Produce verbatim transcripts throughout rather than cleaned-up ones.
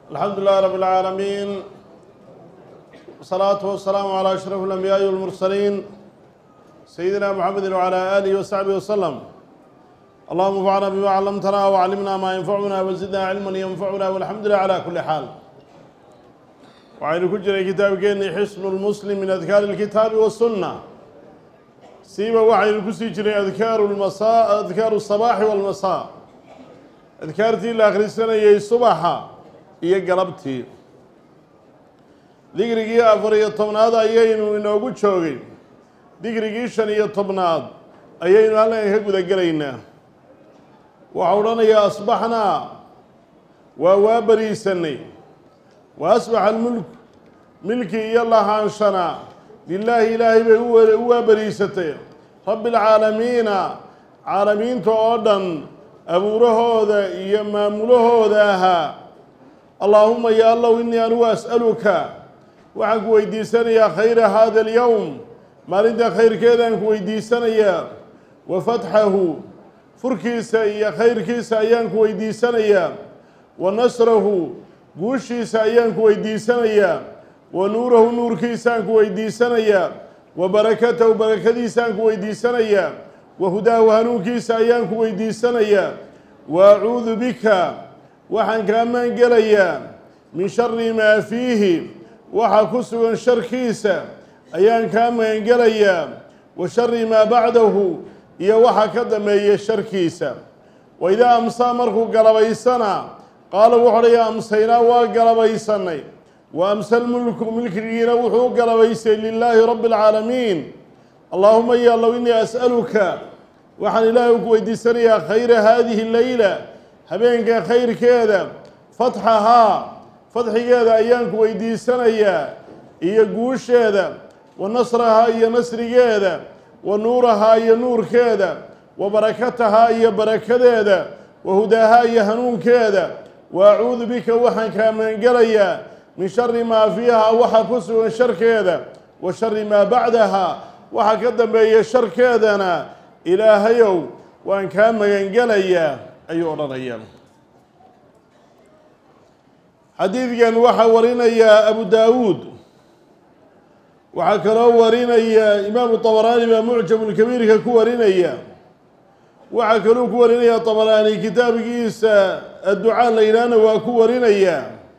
الحمد لله رب العالمين والصلاة والسلام على أشرف الأنبياء والمرسلين سيدنا محمد وعلى آله وصحبه وسلم. اللهم انفعنا بما علمتنا وعلمنا ما ينفعنا وزدنا علما ينفعنا والحمد لله على كل حال. وعين كجري كتاب كيني حسن المسلم من أذكار الكتاب والسنة سيما وعين كسجري أذكار المساء أذكار الصباح والمساء أذكارتي الآخر السنة يي الصباح iyo galabtii digrigii afar iyo tobnaad ayaynu inoogu joogay digrigii shan iyo tobnaad ayaynu halkan ka guda galaynaa. waxa odhanayaa asbaxnaa waa waa bariisanay wa asbaxa almulk milki iyo lahaanshana lilaahi ilaahay bay u waa bariisatay rabbi alcaalamiina caalamiinta oo dhan abuurahooda iyo maamulahooda ahaa. اللهم يا الله إني أنا أسألك وعن كويديسنا يا خير هذا اليوم ما رد خير كذا كويديسنا يا وفتحه فركيسا يا خير كيسا يا كويديسنا يا ونصره بوشيسا يا كويديسنا يا ونوره نور كيسا كويديسنا يا وبركته بركتيسا كويديسنا يا وهداه هنو كيسا يا كويديسنا يا وأعوذ بك waxaan kaa maangelayaa min shari maa fiihi waxa ku sugan sharkiisa ayaan kaa maangelayaa wa shari maa bacdahu iyo waxa ka dambeeya sharkiisa. wa idaa amsaa markuu galabaysana qaala wuxuu odhayaa amsaynaa waa galabaysanay wa amsa lmulku milkigiina wuxuu u galabaysay lilaahi rabbi alcaalamiin. allaahuma ya allow innii as'aluka waxaan ilaahay ku weydiisanayaa khayra haadihi leyla habeenka khayrkeeda fatxahaa fadxigeeda ayaan ku weydiisanayaa iyo guusheeda wa nasrahaa iyo nasrigeeda wa nuurahaa iyo nuurkeeda wa barakatahaa iyo barakadeeda wa hudaahaa iyo hanuunkeeda. wa acuudu bika waxaan kaa maangelayaa min shari maa fiihaa waxa ku sugan sharkeeda wa shari maa bacdahaa waxa ka dambeeya sharkeedana ilaahayow waan kaa magangelayaa ayuu odhanayaa. xadiidkan waxaa warinayaa abu daawuud, waxaa kaloo warinaya imaamu طabaraani baa mucjamulkabiirka ku warinaya, waxaa kaloo ku warinaya طabaraani kitaabkiisa adducaa la yidhaahna waa ku warinaya.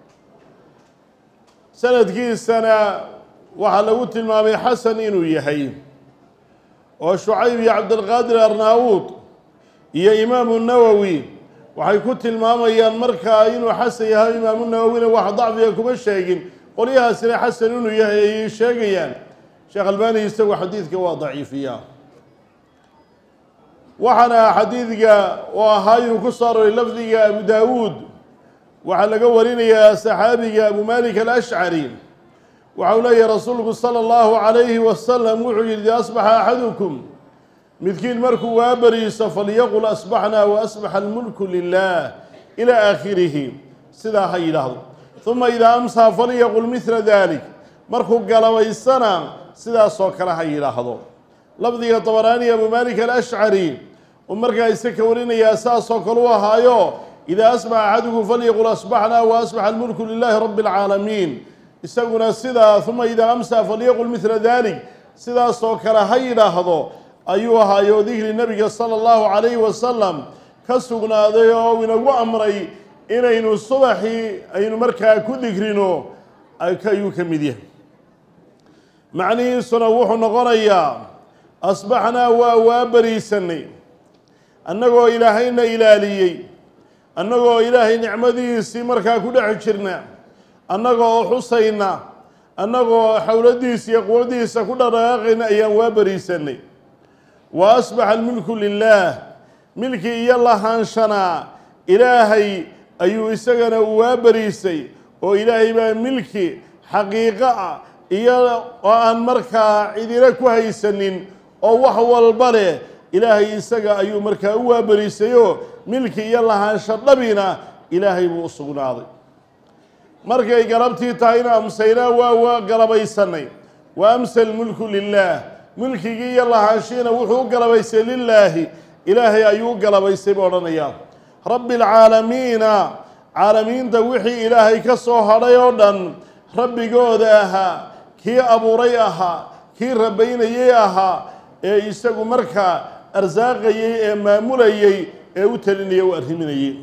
sanadkiisana waxaa lagu tilmaamay xasan inuu yahay oo shucayb iyo cabdilqaadir arnaawuud iyo imaamu nawowi waxay ku tilmaamayaan markaa inuu xasan yahay. imaamu nawowina wax dacfiga kuma sheegin, qolyahaasina xasan inuu yahay ayay sheegayaan. sheekh albani isagu xadiidka waa daciifiyaa. waxaana xadiidka oo ahaa inuu ku soo aroray lafdiga abu daawuud waxaa laga warinayaa saxaabiga abu malik alashcari. waxau leeyahay rasuulku sala allahu calayhi wasalam wuxuu yihi asbaxa axadukum midkiin markuu waa bariiso falyaqul asbaxnaa wa asbaxa almulku lilah ilaa aakhirihi, sidaa ha yidhaahdo. uma idaa amsaa falyaqul midla dalik, markuu galabaysana sidaasoo kale ha yidhaahdo. lafdiga طabaraani abu malik alashcari uu markaa isa ka warinayaa saasoo kale u ahaayo idaa asbaxa axadukum falyaqul asbaxnaa wa asbaxa almulku lilahi rabbi alcaalamiin. isaguna sidaa uma idaa amsaa falyaqul midla dalik sidaasoo kale ha yidhaahdo ayuu ahaayo dikri nebiga sala allahu calayhi wasalam ka sugnaaday oo inagu amray inaynu subaxii aynu markaa ku dikrino ayuu ka mid yahay. macnihiisuna wuxuu noqonayaa asbaxnaa waa waa bariisanay annagoo ilaahayna ilaaliyey, annagoo ilaahay nicmadiisii markaa ku dhex jirna, annagoo xusayna, annagoo xowladiisa iyo quwadiisa ku dhaqaaqayna ayaan waa bariisanay. wa asbaxa almulku lilaah milki iyo lahaanshanaa ilaahay ayuu isagana waa bariisay oo ilaahay baa milki xaqiiqo ah iyo oo aan markaa cidina ku haysanin oo wax walba leh ilaahay isaga ayuu markaa u waa bariisayoo milki iyo lahaansho dhabina ilaahay buu u sugnaaday. markay galabtii tahayna amsaynaa waa waa galabaysanay wa amsa almulku lilaah mulkigii iyo lahaanshiina wuxuu u galabaysay lilaahi ilaahay ayuu u galabaysay buu odhanayaa. rabbi alcaalamiina caalamiinta wixii ilaahay ka soo hadhay oo dhan rabbigooda ahaa kii abuuray ahaa kii rabaynayay ahaa ee isagu markaa arsaaqayay ee maamulayay ee u talinayay u arriminayay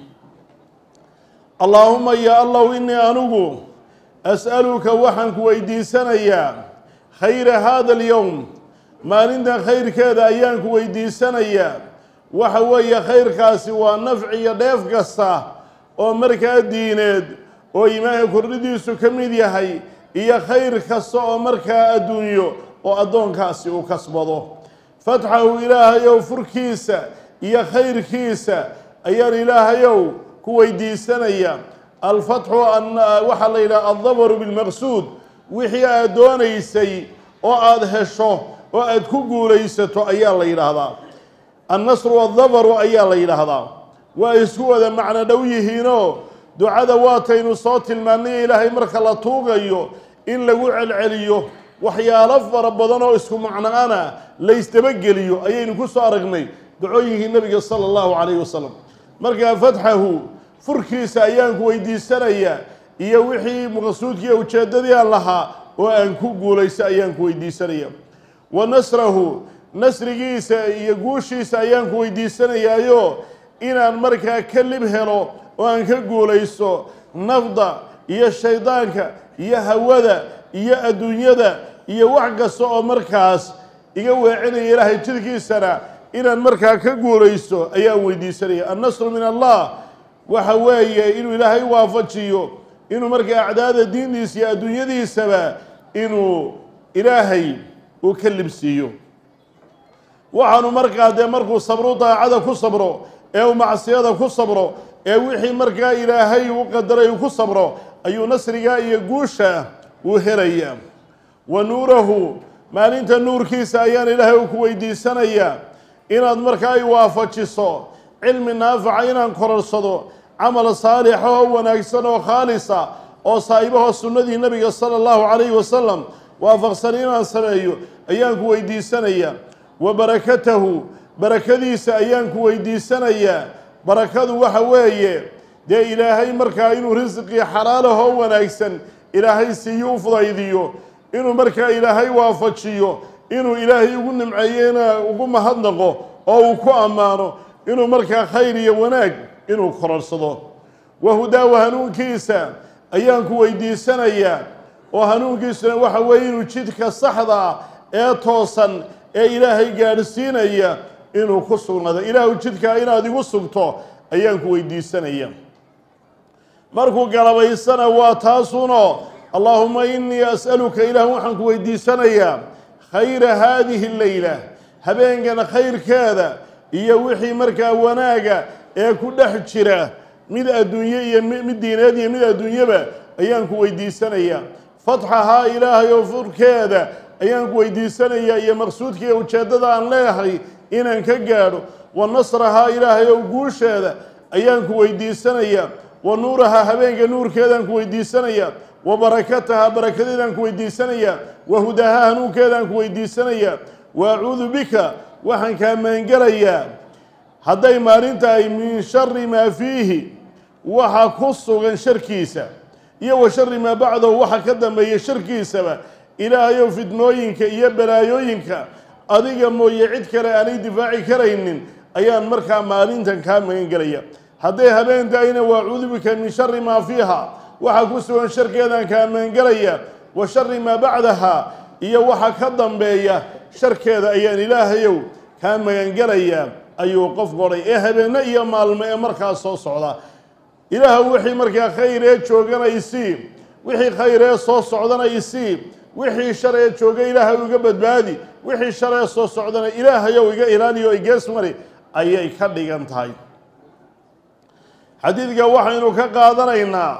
allaahuma ya allahu innii anugu as'aluka waxaan ku weydiisanayaa khayra haada alyowm maalintan khayrkeeda ayaan ku weydiisanayaa waxa weeye khayrkaasi waa nafci iyo dheef kasta oo markaa diineed oo iimaanka kordhidiisu ka mid yahay iyo khayr kasta oo markaa adduunyo oo addoonkaasi uu kasbado fatxahu ilaahayow furkiisa iyo khayrkiisa ayaan ilaahayow ku weydiisanaya alfatxu waxaa la yidhaha aldabaru bilmaqsuud wixii aad doonaysay oo aada hesho oo aada ku guulaysato ayaa la yidhaahdaa annasru wadabaru ayaa la yidhaahdaa waa isku wada macno dhow yihiinoo ducada waataynu soo tilmaannay ilaahay marka la tuugayo in lagu celceliyo waxyaalo fara badan oo isku macno-ana laysdabageliyo ayaynu ku soo aragnay ducooyinkii nebiga sala allahu calayhi wasalam markaa fatxahu furkiisa ayaan ku weydiisanayaa iyo wixii maqsuudkiiyo ujeeddadii aan lahaa oo aan ku guulayso ayaan ku weydiisanaya wa nasrahu nasrigiisa iyo guushiisa ayaan ku weydiisanayaayo inaan markaa ka lib helo oo aan ka guulayso nafda iyo shaydaanka iyo hawada iyo adduunyada iyo wax kasta oo markaas iga weecinaya ilaahay jidkiisana inaan markaa ka guulayso ayaan weydiisanaya annasru min allah waxa weeye inuu ilaahay waafajiyo inuu markaa acdaada diintiisa iyo adduunyadiisaba inuu ilaahay uu ka libsiiyo waxaanu markaa dee markuu sabro daacada ku sabro ee uu macsiyada ku sabro ee wixii markaa ilaahay u qadaray uu ku sabro ayuu nasriga iyo guusha uu helayaa wa nuurahu maalinta nuurkiisa ayaan ilaahay u ku weydiisanayaa inaad markaa i waafajiso cilmi naafica inaan kororsado camal saalixa oo wanaagsan oo khaalisa oo saa'ibaho sunnadii nebiga sala allahu calayhi wasalam waafaqsan inaan sameeyo ayaan ku weydiisanayaa wa barakatahu barakadiisa ayaan ku weydiisanayaa barakadu waxa weeye dee ilaahay markaa inuu risqii xalaalahoo wanaagsan ilaahay siiyo u fudaydiyo inuu markaa ilaahay waafajiyo inuu ilaahay ugu nimceeyena ugu mahadnaqo oo uu ku ammaano inuu markaa khayr iyo wanaag inuu kororsado wa hudaawa hanuunkiisa ayaan ku weydiisanayaa oo hanuunkiisuna waxa weeye inuu jidka saxda ah ee toosan ee ilaahay gaadhsiinaya inuu ku sugnaado ilaahu jidkaa inaad igu sugto ayaan ku weydiisanaya markuu galabaysana waa taasuno allaahuma innii as'aluka ilaah waxaan ku weydiisanayaa khayra haadihi leyla habeenkan khayrkeeda iyo wixii markaa wanaaga ee ku dhex jira mid adduunye iyo mid diineed iyo mid adduunyaba ayaan ku weydiisanayaa fatxahaa ilaahay oo furkeeda ayaan ku weydiisanayaa iyo maqsuudkiiyo ujeeddada aan leeyahay inaan ka gaadho wa nasrahaa ilaahay oo guusheeda ayaan ku weydiisanayaa wa nuurahaa habeenka nuurkeedaan ku weydiisanayaa wa barakatahaa barakadeedaan ku weydiisanayaa wa hudahaa hanuunkeedaan ku weydiisanayaa wa acuudu bika waxaan kaa maangelayaa hadday maalintahay min shari maa fiihi waxa ku sugan sharkiisa iyo wa shari maa bacdahu waxa ka dambeeya sharkiisaba ilaahayow fitnooyinka iyo balaayooyinka adiga mooye cid kale aanay difaaci karaynin ayaan markaa maalintan kaa magan gelaya hadday habeen tahayna waa acuudu bika min shari maa fiiha waxa ku sugan sharkeedaan kaa magan gelaya wa shari maa bacdaha iyo waxa ka dambeeya sharkeeda ayaan ilaahayow kaa magangelayaa ayuu qof godhay ee habeenne iyo maalmo ee markaas soo socda ilaahu wixii markaa khayr ee joogana isii wixii khayr ee soo socdana isii wixii shar ee jooga ilaahay iga badbaadi wixii shar ee soo socdana ilaahayow iga ilaaliyo igees mari ayay ka dhigan tahay xadiidka waxaynu ka qaadanaynaa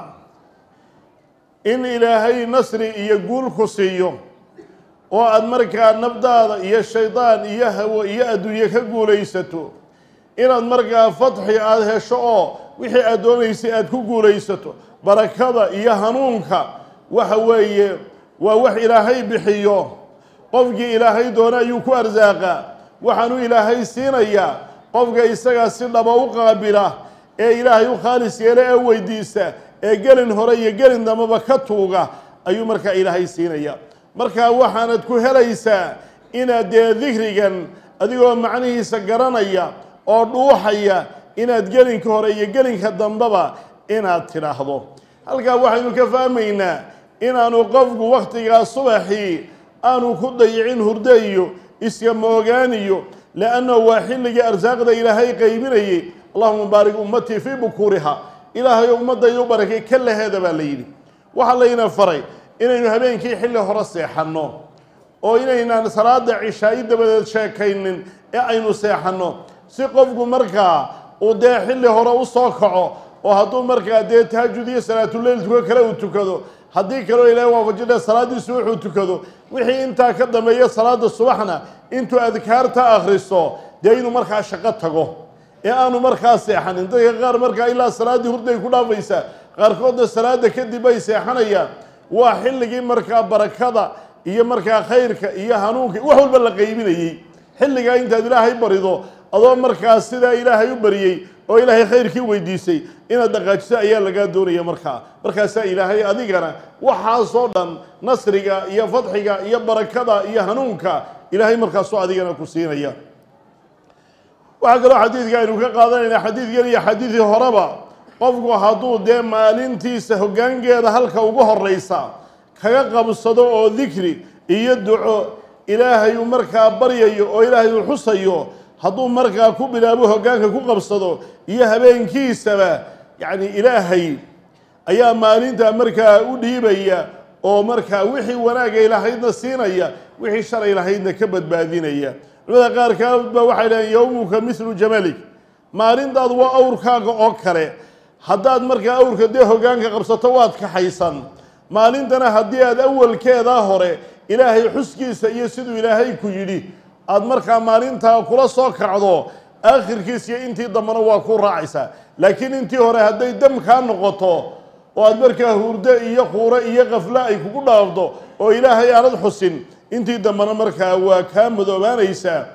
in ilaahay nasri iyo guul ku siiyo oo aada markaa nafdaada iyo shaydaan iyo hawo iyo adduunye ka guulaysato inaad markaa fatxi aada hesho oo wixii aad doonaysay aada ku guulaysato barakada iyo hanuunka waxa weeye waa wax ilaahay bixiyo qofkii ilaahay doona ayuu ku arsaaqaa waxaanu ilaahay siinayaa qofka isagaa si dhaba u qaabila ee ilaahay u khaalis yeela ee weydiista ee gelin hore iyo gelin dambaba ka tuuga ayuu markaa ilaahay siinaya. markaa waxaanad ku helaysaa inaad dee dikrigan adigoo macnihiisa garanaya oo dhuuxaya inaad gelinka hore iyo gelinka dambaba inaad tidhaahdo. halkaa waxaynu ka fahmaynaa inaanu qofku wakhtigaa subaxii aanu ku dayicin hurdo iyo iska moogaaniyo liannahu waa xilligii arsaaqda ilaahay qaybinayay. allahuma baarik ummatii fii bukuuriha, ilaahay ummadayda u barakay ka laheeda baa la yidhi. waxaa layna faray inaynu habeenkii xilli hore seexanno oo inaynaan salaada cishaa'i dabadeed sheekaynin ee aynu seexanno si qofku markaa uu dee xilli hore u soo kaco oo hadduu markaa dee tahajud iyo salaatuleyl tuko kale uu tukado, haddii kaleo ilaahay waafajidha salaadiisu wuxuu tukado, wixii intaa ka dambeeya salaada subaxna intuu adkaarta akhriso dee inuu markaa shaqo tago ee aanu markaa seexanin. dadka qaar markaa ilaa salaaddii hurday ku dhaafaysaa, qaarkoodna salaada kadib ay seexanayaan. waa xilligii markaa barakada iyo markaa khayrka iyo hanuunka wax walba la qaybinayey. xilligaa intaad ilaahay barido adoo markaa sidaa ilaahay u bariyey oo ilaahay khayrkii weydiisay inaad dhaqaajiso ayaa lagaa doonaya. markaa markaasaa ilaahay adigana waxaasoo dhan nasriga iyo fadxiga iyo barakada iyo hanuunka ilaahay markaasoo adigana ku siinaya. waxaa kaloo xadiidka aynu ka qaadanayna xadiidkan iyo xadiidii horeba qofku hadduu dee maalintiisa hoggaankeeda halka ugu horeysa kaga qabsado oo dikri iyo duco ilaahay uu markaa baryayo oo ilaahay uu xusayo, hadduu markaa ku bilaabo hoggaanka ku qabsado iyo habeenkiisaba yacni ilaahay ayaa maalintaa markaa u dhiibaya oo markaa wixii wanaagay lahaydna siinaya, wixii shalay lahaydna ka badbaadinaya. culimada qaarkood baa waxay dhaheen yowmuka mithlu jamalik, maalintaadu waa awrkaaga oo kale. haddaad markaa awrka dee hoggaanka qabsato waad kaxaysan. maalintana haddii aad awalkeedaa hore ilaahay xuskiisa iyo siduu ilaahay ku yidhi aad markaa maalintaa kula soo kacdo, aakhirkiis iyo intii dambana waa ku raacaysaa. laakiin intii hore hadday dam kaa noqoto oo aad markaa hurdo iyo quuro iyo qaflo ay kugu dhaafdo oo ilaahay aanad xusin, intii dambana markaa waa kaa madoobaanaysaa.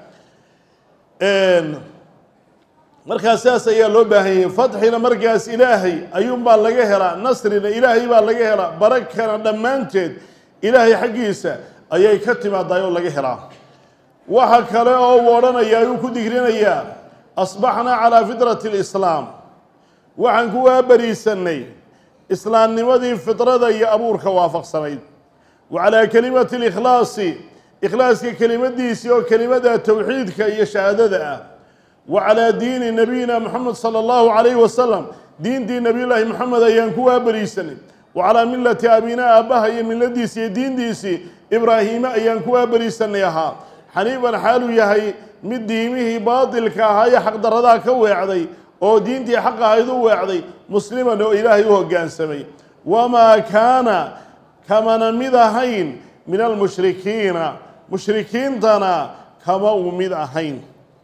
markaas sidaas ayaa loo baahan yahay. fadxina markaas ilaahay ayuunbaa laga helaa, nasrina ilaahay baa laga helaa, barakana dhammaanteed ilaahay xaggiisa ayay ka timaadaay oo laga helaa. waxa kale oo uu odhanaya ayuu ku digrinayaa asbaxnaa calaa fitrati lislaam, waxaan ku waabariisanay islaamnimadii fitrada iyo abuurka waafaqsanayd. wa calaa kelimati likhlaasi, ikhlaaska kelimadiisii oo kelimada towxiidka iyo shahaadada ah. wa calaa diini nabiyina moxamed sala allahu calayhi wasalam, diintii nabiyullaahi moxamed ayaan ku waabariisanay. wa calaa millati abinaa aabbaha iyo milladiisii iyo diintiisii ibraahiime ayaan ku waabariisanay ahaa. xaniifan xaaluu yahay mid diimihii baatilka ahaa iyo xaqdarradaa ka weecday oo diintii xaq ahayd u weecday, musliman oo ilaahay u hoggaansamay. wamaa kaana kamana mid ahayn min almushrikiina, mushrikiintana kama uu mid ahayn.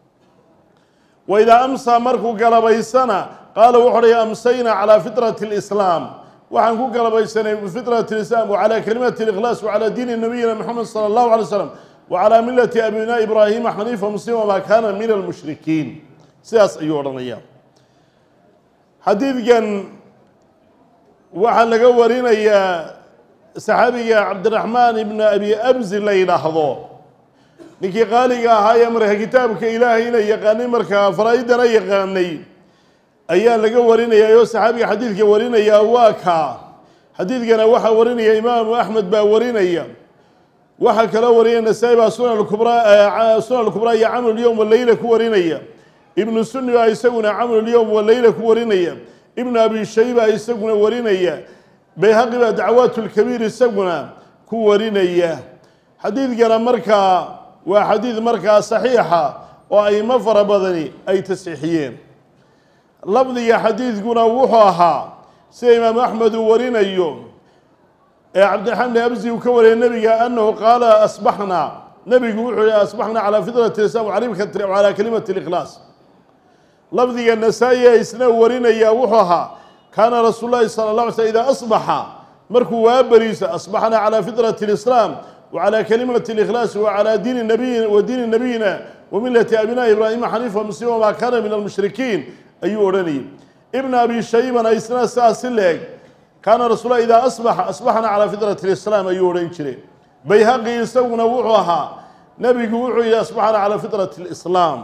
waidaa amsaa markuu galabaysana qaala wuxu odhaya amsaynaa calaa fitrati lislaam, waxaan ku galabaysanay bifitrati lislaam wa calaa kalimati likhlaas wa calaa diini nabiyina moxamed sala allahu alay slam wa calaa millati abinaa ibraahiima xaniifa muslima wamaa kaana min almushrikiin. sidaas ayuu odhanaya. xadiidkan waxaa laga warinayaa saxaabiga cabdiraxmaan ibna abi abzi la yidhaahdo, ninkii qaaliga ahaa ee marka kitaabka ilaahayna yaqaanay markaa faraa'idana yaqaanay ayaa laga warinaya oo saxaabiga xadiidka warinaya waa kaa. xadiidkana waxaa warinaya imaamu axmed baa warinaya, waxaa kaloo warinaya nasaa-i baa sunan kubraa sunan kubraa iyo camlulyowm waleyla ku warinaya, ibnu sunni baa isaguna camlulyowm waleyla ku warinaya, ibnu abi shayba isaguna warinaya, bayhaqi baa dacwaat lkabiir isaguna ku warinaya. xadiidkana markaa waa xadiid markaa saxiixa oo aimo fara badani ay tasxiixiyeen. lafdiga xadiidkuna wuxuu ahaa sida imaamu axmed uu warinayo ee cabdiraxmaan bn absi uu ka wariyay nebiga annahu qaala asbaxnaa, nebigu wuxuu yihi asbaxnaa calaa fitrati lislaam calaa kalimati likhlaas. lafdiga nasaa-i ee isna warinaya wuxuu ahaa kaana rasuul llahi sala la alay slm idaa asbaxa, markuu waa bariisa asbaxnaa calaa fitrati lislaam وعلى كلمة الإخلاص وعلى دين نبينا ودين نبينا وملة أبناء إبراهيم حنيفا مسلما وما كان من المشركين أيو أرني ابن أبي شيبة إسنا ساسلك كان رسول الله إذا أصبح أصبحنا على فطرة الإسلام أيورين شري بيهقي يسوون وعوها نبي وعي أصبحنا على فطرة الإسلام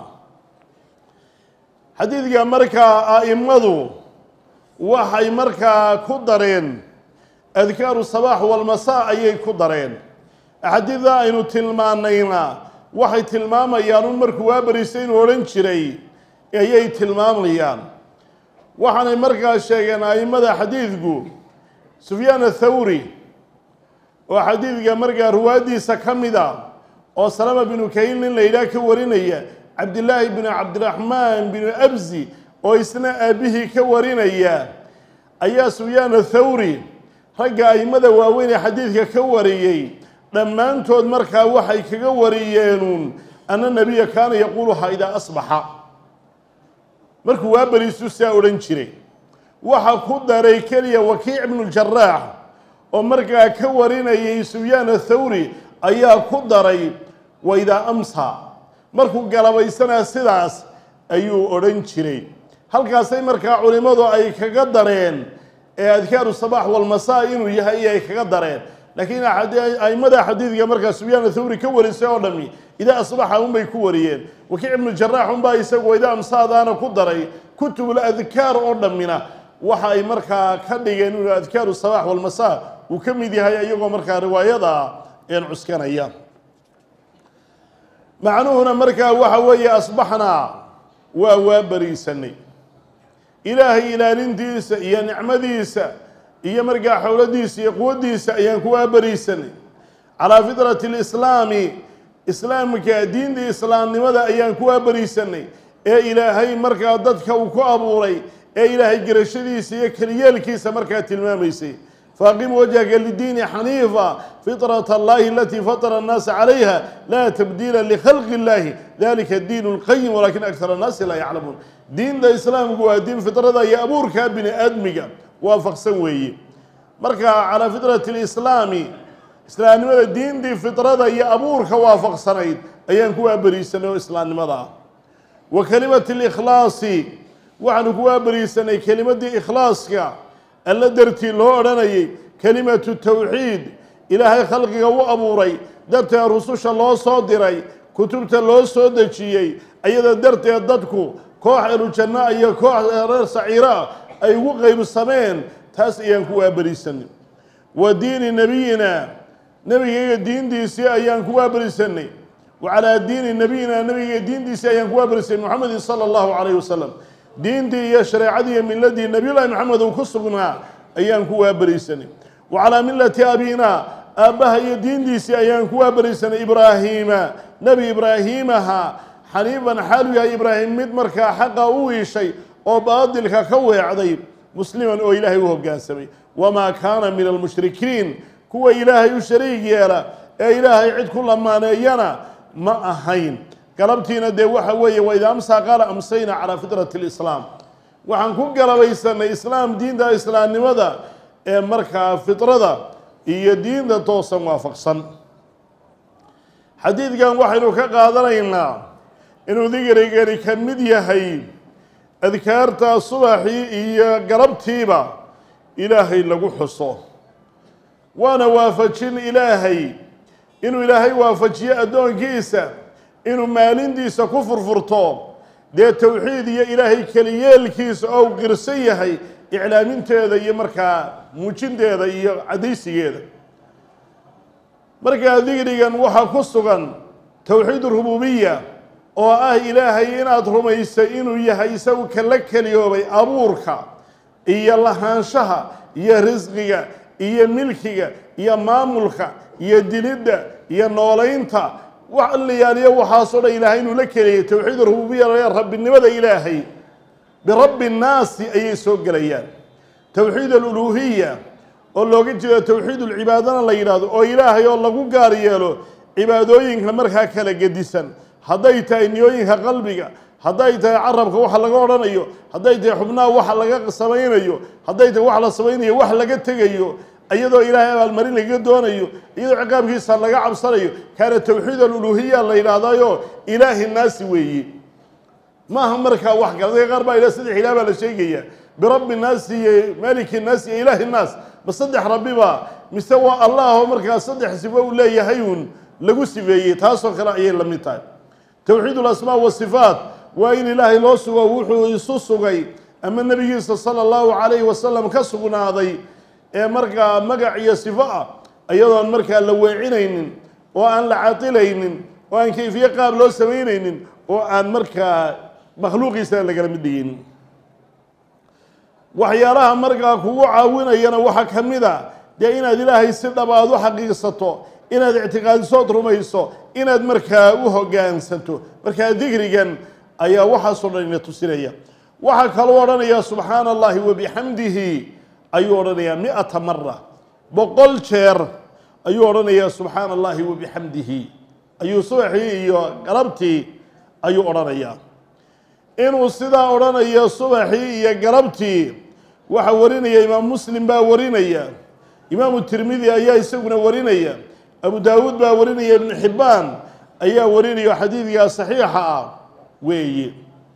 حديث مركا أئمضوا وحي مركا كدرين أذكار الصباح والمساء أي كدرين حديث إنه تلمانينا وحي تلمام يانون مركو وابريسين ورنشري أي تلمام ليان وحنا مركا الشيخين أئمة حديثكو سفيان الثوري وحديث مركا روادي سكمدا وسلامة بن كيل ليلاك ورينيا عبد الله بن عبد الرحمن بن أبزي وإسنا أبيه كورينيا أيا سفيان الثوري رجع أئمة واوين حديثك كوريي لما أنتم مركا وحي كوريين أن النبي كان يقولها إذا أصبح مركو وابريسو ساورنشري وحا كدري كليا وكيع بن الجراح ومركا كورينيا سفيان الثوري أيا كدري وإذا أمسى مركو قلبيسنا سداس أيو أورنشري هل كاسي مركا علماء أي كقدرين أذكار الصباح والمساء إنو يهي أي كقدرين لكن أي مدى حديث مركا سفيان الثوري كوري ساورنمي إذا أصبح هم بيكوريين وكيع بن الجراح هم بايسوا وإذا أمسى دانا كدري كتب الأذكار أورنمينا وحا أي مركا كدقين أذكار الصباح والمساء وكم يدي هاي أيوغو مركا رواية إن عسكان أيام معنوهنا مركا وحوي أصبحنا ووابريسني إلهي إلى لنديس يا نعمديس يا مركا حولديس يا قوديس يا كوابريسني على فطرة الإسلام إسلامك دين دي إسلام لماذا أيان كوابريسني إيه إلهي مركا ضدك وكوابوري إيه إلهي قرشديس يا كريالكيس مركا تلماميسي فاقم وجهك للدين حنيفا فطرة الله التي فطر الناس عليها لا تبديل لخلق الله ذلك الدين القيم ولكن أكثر الناس لا يعلمون دين دا إسلام هو دين فطرة دا يأبورك بن أدمك وافق سوي مركا على فطرة الإسلام إسلام ماذا دين دي فطرة دا يأبورك وافق سنيد أيان كوا بريسنة إسلام ماذا وكلمة الإخلاص وعن كوا بريسنة كلمة دي إخلاصك ألا درتي لورني كلمة التوحيد إلهي خلقك وأبوري درتي رسوش الله صادري كتبت الله صادري أيضا درتي أددكو كوح الجنة أي كوح سعيرا أي وغيب السمين تاس إيانكو أبريسني ودين نبينا نبي دين دي سي أيانكو أبريسني وعلى دين نبينا نبي دين دي سي أيانكو أبريسني محمد صلى الله عليه وسلم دين دي يشرع عدي من الذي النبي الله محمد وكسبنا أيان كوا بريسني وعلى ملة أبينا أبها يدين دي سي أيان كوا بريسني إبراهيم نبي إبراهيمها حنيفا حالو يا إبراهيم مدمركا حقا أوي شيء وبادلك كوي عضيب مسلما أو إلهي وهو قاسمي وما كان من المشركين كوا إلهي يشريك يالا إلهي عد كل ما نينا ما أهين قلبتينا دي waxa weeye wayda amsa qaala amsayna ala fitrati al-islam waxaan ku galabaysanay islaam diinta islaamnimada ee marka fitrada iyo diinta toosan waafaqsan xadiidkan waxaynu ka qaadanaynaa inuu digrigeeni ka mid yahay adkaarta subaxii iyo galabtiiba ilaahay lagu xuso waana waafajin ilaahay inuu ilaahay waafajiyo adoonkiisa inuu maalintiisa ku furfurto dee tawxiid iyo ilaahay kaliyeelkiisa oo qirsan yahay iclaaminteeda iyo markaa muujinteeda iyo cadaysigeeda markaa digrigan waxaa ku sugan tawxiid rububiyya oo ah ilaahay inaad rumayso inuu yahay isagu kala kaliyoobay abuurka iyo lahaanshaha iyo risqiga iyo milkiga iyo maamulka iyo dilidda iyo noolaynta وعليانية وحاصل إلهي إنه لك توحيد الربوبية يا رب النبذ إلهي برب الناس أي سوق ليان توحيد الألوهية والله قلت توحيد العبادة الله يراد أو إلهي والله قاري له عبادوين كمرها كلا قديسا هديت إنيوين قلبك هديت عربك وحلا قرنيو هديت حبنا وحلا سمينيو هديت وحلا سمينيو وحلا قتجيو أيضا إلهي المرين اللي قدونه أيضا عقاب كيسا لقى عبصريه كان التوحيد الألوهية اللي يناديه إله الناس وي ما هم مركا واحد قال ذي غربا إلى سيد حلابة لشيء برب الناس مالك الناس إله الناس بصدح ربي با مستوى الله مركا صدح سبوا لا يهيون لقوا سبيه تاسو خلاص لم يتاي توحيد الأسماء والصفات وإن الله لو سوى وحو يسوسوغي أما النبي صلى الله عليه وسلم كسبنا هذي مركا مقع صفاء أيضا مركا لوعينين وأن لعاطلين وأن كيف يقابل لو سوينين وأن مركا مخلوق يسال لك المدين وحيالها مركا كو عاونا ينا وحا كمدا دي إنا دي لها يسير دبادو حقيقسطو إنا دي اعتقاد صوت رميسو إنا دي مركا وحو قانسنتو مركا ذكريا أيا وحا صلنا تسيريا وحا كالورنا يا سبحان الله وبحمده أيورنا يا مئة مرة بقول شير أيورنا يا سبحان الله وبحمده أيو صبحي يا قربتي أيورنا يا إنو سيدا أورنا يا صبحي يا قربتي waxa warinaya imaam muslim baa warinaya imaam tirmidhi ayaa isaguna warinaya abu daawud baa warinaya ibn hibban ayaa warinaya xadiidka saxiixa ah weeye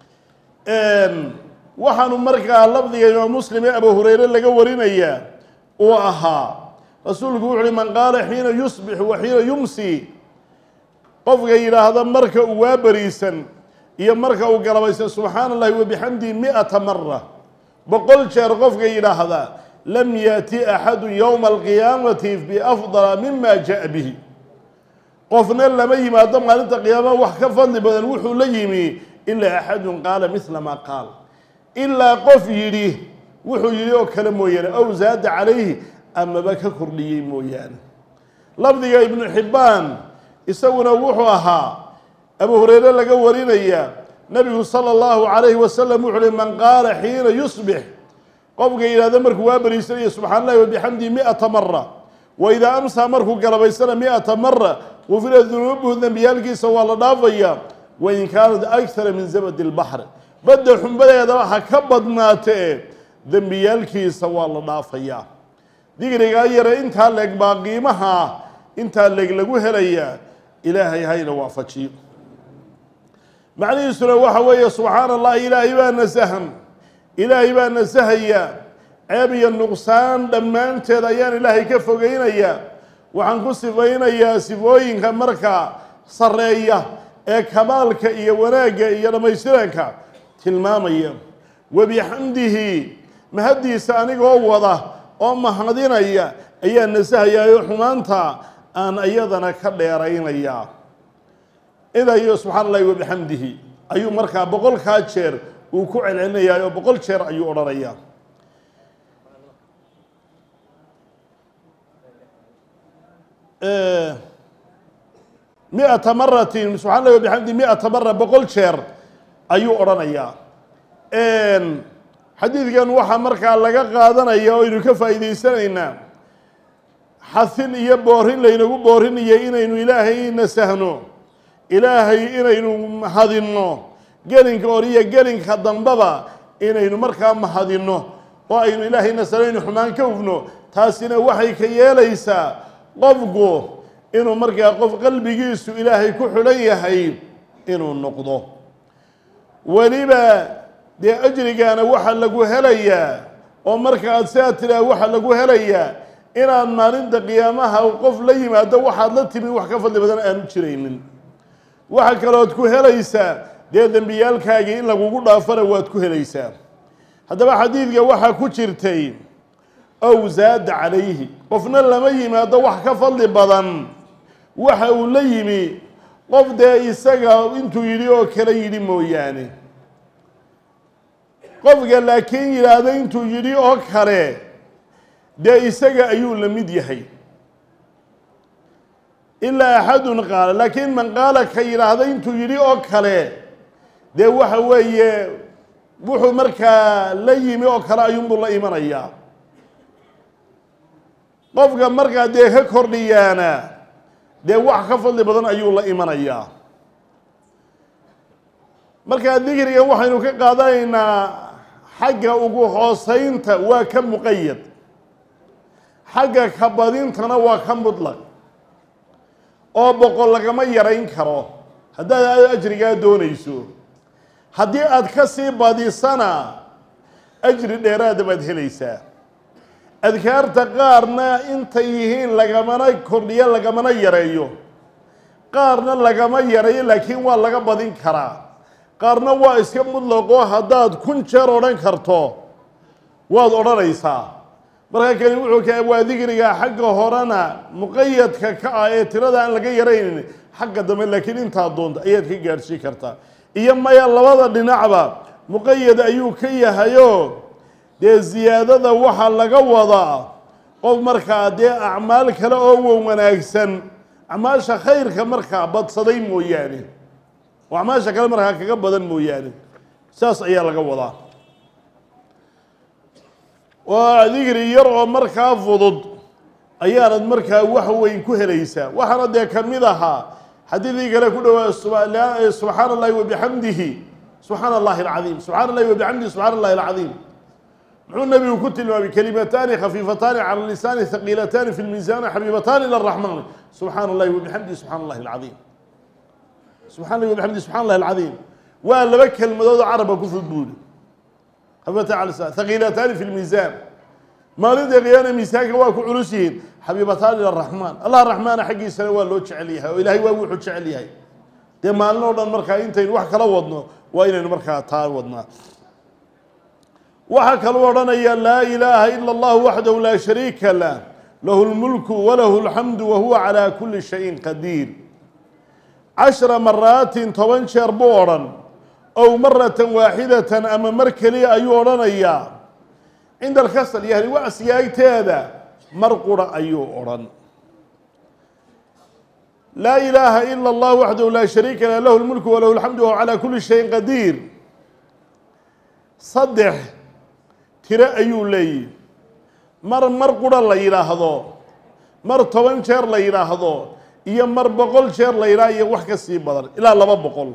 een waxaanu markaa lafdiga imaam muslim ee abu hurayra laga warinaya oo ahaa rasuulku wuxuu man qaala xiina yusbih wa xiina yumsi qofka yiraahdo marka uu waabariisan iyo marka uu galabaysan subhanallahi wa bihamdi mi'ata marra بقول شير قفك إلى هذا لم يأتي أحد يوم القيامة بأفضل مما جاء به قفنا لما يما دم أنت قيامة وحكفا لبدل وحو ليمي إلا أحد قال مثل ما قال إلا قف يريه وحو يريه كلام مويان أو زاد عليه أما بك كرلي مويان لفظي ابن حبان يسونا وحوها أبو هريرة لقى ورينا إياه نبي صلى الله عليه وسلم وحده من قال حين يصبح قفك إلى ذمرك وابريسني سبحان الله وبحمده مئة مرة وإذا أمسى مرك قربيسنا مئة مرة وفي الذنوب ذنبيالك سوى الله ضافيا وإن كانت أكثر من زبد البحر بدأ حنبلا يدوحا كبض ناته ذنبيالك سوى الله ضافيا ذكرك أيرا انت لك باقيمها انت لك لقوه ليا إلهي هاي نوافتشي معنى يسرى وحوية سبحان الله إلهي بان نسهم إلهي بان نسهيا عبي النقصان لما أنت ديان إلهي كفوقين إيا وعنكو سفين إيا سفوين كمركا صرية إيا كمالك إيا وناقا إيا لما يسرنك تلمام إيا وبحمده مهدي سانيك ووضه أم حمدين إيا إيا النسهيا يحمانتا أن أيضنا كالليرين إيا إذا يو سبحان الله وبحمده أيو مركا بقول كاتشير وكوعل عنا يا بقول شير أيو أرانيا مئة مرة سبحان الله وبحمده مئة مرة بقول شير أيو أرانيا إن حديث كان وحى مركا لقا قادنا يا وينو كفا إذا سنينا حثين إيا بورهن لينو بورهن إيا إنو إلهي نسهنو إلهي إنaynu mahadinno gelinka oriya gelinka dambaba inaynu markaa mahadinno oo aynu ilaahayna salayno xumaan ka hufno taasina waxay ka yeelaysaa qofku inuu markaa qof qalbigiisu ilaahay ku xulan yahay inuu noqdo waliba dee ajrigaana waxa lagu helayaa oo markaad sidaa tiraa waxa lagu helayaa inaad maalinta qiyaamaha qof la yimaado waxaad la timi wax ka fadli badan aanu jiraynin waxa kale oo ku helaysaa dee dambiyaalkaagii in lagugu dhaafana waad ku helaysaa haddaba xadiidka waxaa ku jirtay ow zaada calayhi qofna lama yimaado wax ka fadli badan waxa uu la yimi qof dee isaga intuu yidhi oo kale yidhi mooyaane qofka laakiin yidhaahdo intuu yidhi oo kale dee isaga ayuu la mid yahay إلا أحد قال لكن من قال كي هذا أنتو يري أو كله ده وحوي وحو مركا ليمي أو كلا ينبو الله إيمان إياه قفك مركا ده هكور ليانا ده وح خفض بدن أيو الله إيمان إياه مركا ذكر يا وحي نوك قادينا حاجة أقو حسين وكم مقيد حاجة كبادين تنوى كم مطلق oo boqol lagama yarayn karo haddaad ajrigaa doonayso haddii aad ka sii badisana ajri dheeraada baad helaysaa. adkaarta qaarna intay yihiin lagamana kordhiyo lagamana yareeyo, qaarna lagama yareeyo laakiin waa laga badin karaa, qaarna waa iska mudlaqo haddaad kun jeer odhan karto waad odhanaysaa. marka kani wuxuu ka waa digriga xagga horena muqayadka ka ah ee tirada aan laga yaraynin, xagga dambe laakiin intaa doonta ayaad ka gaadhsiin kartaa. iyo maya labada dhinacba muqayad ayuu ka yahayo dee ziyaadada waxaa laga wadaa qof markaa dee acmaal kale oo wanaagsan acmaasha khayrka markaa badsaday mooyaane oo acmaasha kale markaa kaga badan mooyaane, saas ayaa laga wadaa. waa digri yar oo markaa fudud ayaanad markaa wax weyn ku helaysaa. waxaana dee ka mid ahaa xadiidii kale ku dhowaa subxaana allahi wabixamdihi subxaana allahi alcadiim, subxaana allahi wabixamdihi subxaana allahi alcadiim. muxuu nabigu ku tilmaamay kalimataani khafiifataani cala lisaani haqiilataani fi lmiisaani xabiibataani ila raxmaani subxaana allahi wabixamdihi subxaana allahi alcadiim, subxana allahi wabixamdihi subxana allahi alcadiim. waa laba kelmadood oo carabka ku fudud buuli xabiibataani cala lisaan haqiilataani fi lmiisaan, maalinta qiyaana miisaanka waa ku culus yihiin. xabiibataani ila raxmaan, allah raxmaana xaggiisana waa loo jecel yahay oo ilaahay waa wuxuu jecel yahay. dee maalin oo dhan markaa intaynu wax kala wadno waa inaynu markaa taa wadnaa. waxaa kaluu odhanaya laa ilaaha ila allahu waxdahu laa shariika lah lahu lmulku walahu lxamdu wahuwa calaa kuli shayin qadiir. cashra maraatin toban jeer buu odhan, ow maratan waaxidatan ama mar keliya ayuu odhanayaa. cinda alkasal yani wacsiga agteeda mar qura ayuu odhan. laa ilaaha ila allah waxdahu laa shariika lah lahu lmulku walahu lxamdu wahuwa calaa kuli shayin qadiir. saddex tiro ayuu leeyihi, mar mar qura la yidhaahdo, mar toban jeer la yidhaahdo, iyo mar boqol jeer la yidhaah iyo wax ka sii badan ilaa laba boqol.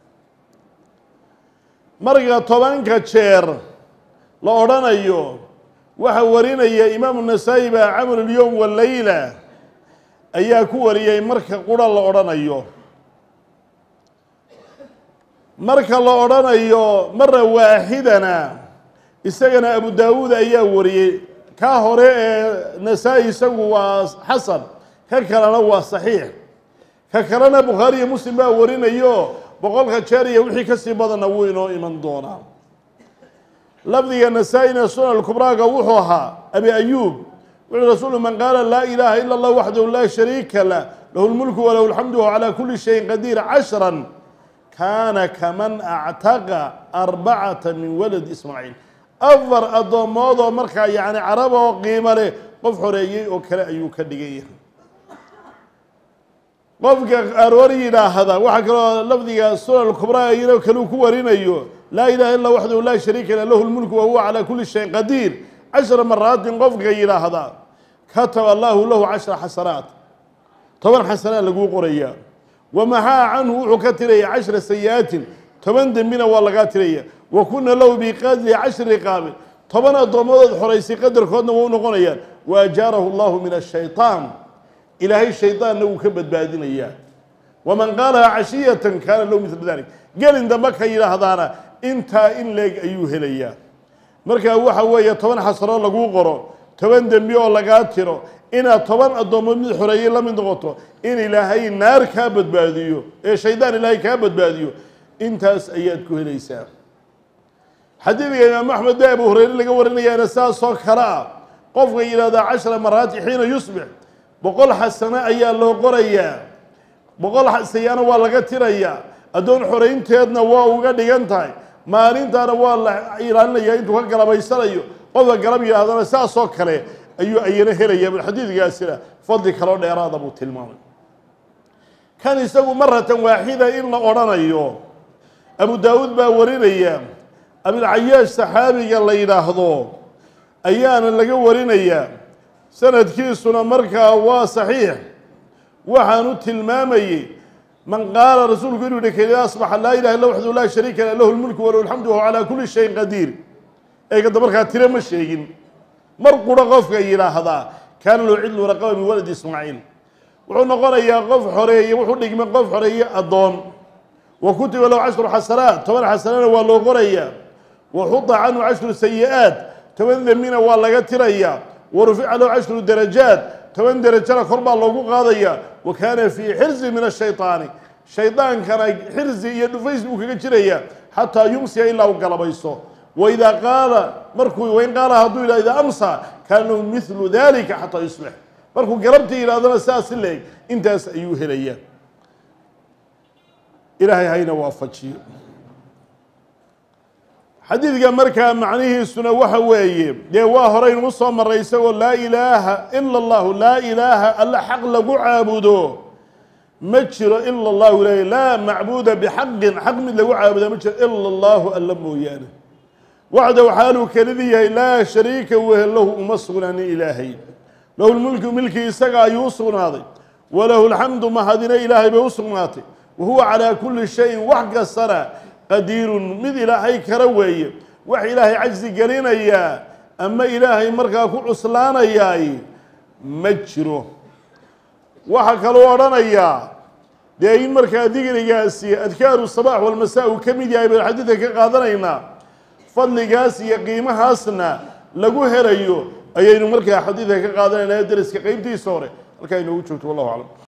marka tobanka jeer la odhanayo waxaa warinaya imaamu nasaa-i baa camal lyowm waleyla ayaa ku wariyay marka qura la odhanayo. marka la odhanayo mara waaxidana isagana abu daawuud ayaa wariyey. ka hore ee nasaa-i isagu waa xasan, ka kalena waa saxiix, ka kalena bukhaari iyo muslim baa warinayo boqolka jeer iyo wixii kasii badanna wuu inoo iman doonaa. lafdiga nasaa-ina sunan kubraaga wuxuu ahaa abi ayuub wuxuu rasuulu man qaala laa ilaaha ila allah waxdahu laa shariika lah lahu lmulku walahu lxamdu wahuwa calaa kuli shayin qadiir cashran kaana kaman actaqa arbacata min walad ismaaciil. afar addoommoodoo markaa yacni carab oo qiimo leh qof xoreeyey oo kale ayuu ka dhigan yahay. qofka aroor yidhaahda waxaa kaloo lafdiga sunan kubraa iyadoo kaleu ku warinayo laa ilaha illa waxdahu laa shariika lah lahu lmulku wahuwa calaa kuli shayin qadiir cashra maraatin qofka yidhaahda kataba allahu lahu cashra xasanaat, toban xasanaa laguu qorayaa. wamaxaa canhu wuxuu ka tiraya cashra sayaatin, toban dembina waa lagaa tiraya. wa kuna lahu biqadri cashri riqaabin, toban addoomadood xoraysay qadarkoodna waa u noqonayaan. wa ajaarahu allahu min ashayطaan, ilaahay shaydaanna wuu ka badbaadinayaa. waman qaalaha cashiyatan kaana lahu midla dalik, gelin dambe ka yidhaahdaana intaa in leeg ayuu helayaa. marka waxa weeye toban xasano laguu qoro, toban dembi oo lagaa tiro, inaad toban addoommood mid xoreeyey la mid noqoto, in ilaahay naar kaa badbaadiyo ee shaydaan ilaahay kaa badbaadiyo, intaas ayaad ku helaysaa. xadiidka imaam axmed bee abu hureyre laga warinayaana saasoo kale ah. qofka yidhahdaa cashra maraati xiina yusbix, boqol xasano ayaa loo qorayaa, boqol xasayaana waa laga tirayaa, addoon xoraynteedna waa uga dhigan tahay. maalintaana waa la ilaalinayaa intuu ka galabaysanayo. qofka galab yidhahdana saasoo kale ayuu ayana helaya. xadiidkaasina fadli kaloo dheeraada buu tilmaamay. kan isagu maratan waaxida in la odhanayo abu daawuud baa warinaya. abilcayaash saxaabiga la yidhaahdo ayaana laga warinayaa, sanadkiisuna markaa waa saxiix. waxaanu tilmaamayey man qaala rasuulku inuu yihi keliya asbaxa laa ilaha illa waxdahu laa shariika lah lahu lmulku walahu lxamdu wahuwa calaa kuli shayin qadiir. eegada markaa tiro ma sheegin, mar qura qofka yidhaahdaa kaana lahu cidlu raqaba min waladi ismaaciil, wuxuu noqonayaa qof xoreeye, wuxuu dhigmay qof xoreeye addoon. wa kutiba lahu cashru xasanaat, toban xasanana waa loo qorayaa. وحط عنه عشر سيئات تمن ذمينا والله تريا ورفع له عشر درجات تمن درجة كربا الله قاضيا وكان في حرز من الشيطان شيطان كان حرز يد فيسبوك كجريا حتى يمسي إلا وقلب يسوع وإذا قال مركو وين قال هدول إذا أمسى كانوا مثل ذلك حتى يصبح مركو قربت إلى هذا الأساس اللي أنت أيوه لي إلهي هاي نوافجي حديث مركا معنيه السنة وحوي ديواه رين مصوم الرئيس لا إله إلا الله لا إله إلا حق لقو عابدو مجر إلا الله لا, لا معبود بحق حق من لقو عابدو مجر إلا الله ألا مويانه وعده حاله كذي لا شريك له مصغنا إلهي له الملك ملكي سقى يوصل ناضي وله الحمد ما هذنا إلهي بيوصل ناطي وهو على كل شيء وحق السنة قدير مذ إلهي كروي وحي إلهي عجزي قلينا إياه أما إلهي مركا كل عسلانا إياه مجره وحكا الورانا إياه دين مركا ذكر قاسي أذكار الصباح والمساء وكمي دي أيضا حديثة كقادرين فضل قاسي قيمة حسنة لقوه ريو أيين مركا حديثة كقادرين يدرس كقيمتي صوري الكاين وجهت والله أعلم.